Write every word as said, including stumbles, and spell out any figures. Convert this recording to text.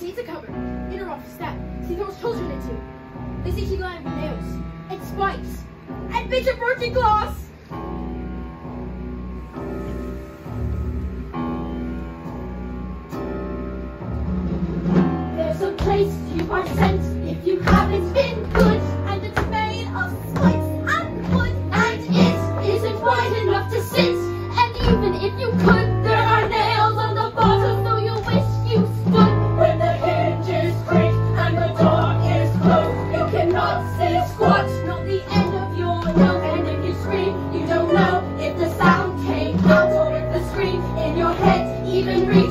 See, it's a cupboard. In her office that. See, throws children into. They see she lined with nails and spikes and bits of broken glass. There's a place you are sent if you haven't been good, and it's made of spikes and wood, and it isn't wide enough to sit. And even if you could, there are nails on the bottom, though you wish you stood. When the hinges creak and the door is closed, you cannot say squat, not the end of your nose. And if you scream, you don't know if the sound came out or if the scream in your head even reached.